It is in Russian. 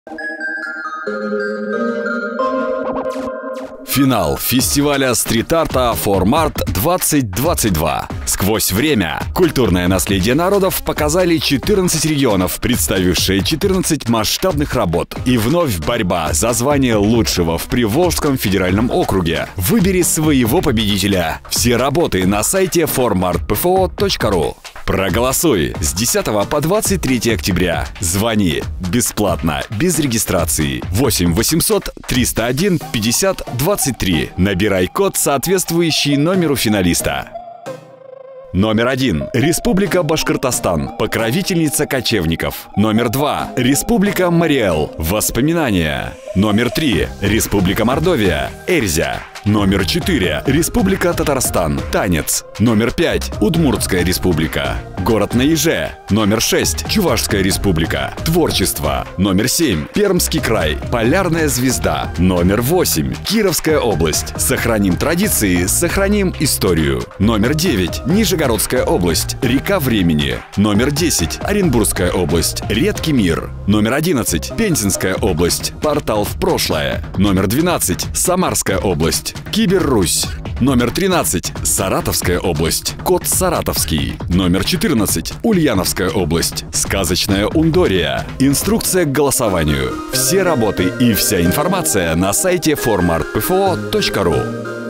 Финал фестиваля стрит-арта «Формарт 2022». Сквозь время культурное наследие народов показали 14 регионов, представившие 14 масштабных работ. И вновь борьба за звание лучшего в Приволжском федеральном округе. Выбери своего победителя. Все работы на сайте formartpfo.ru. Проголосуй с 10 по 23 октября. Звони бесплатно, без регистрации. 8 800 301 50 23. Набирай код, соответствующий номеру финалиста. Номер 1. Республика Башкортостан. Покровительница кочевников. Номер 2. Республика Мариэл. Воспоминания. Номер 3. Республика Мордовия. Эрзя. Номер 4. Республика Татарстан. Танец. Номер 5. Удмуртская республика. Город на Иже. Номер 6. Чувашская республика. Творчество. Номер 7. Пермский край. Полярная звезда. Номер 8. Кировская область. Сохраним традиции, сохраним историю. Номер 9. Нижегородская область. Река времени. Номер 10. Оренбургская область. Редкий мир. Номер 11. Пензенская область. Портал в прошлое. Номер 12. Самарская область. Кибер-Русь. Номер 13. Саратовская область. Код Саратовский. Номер 14. Ульяновская область. Сказочная Ундория. Инструкция к голосованию. Все работы и вся информация на сайте formartpfo.ru.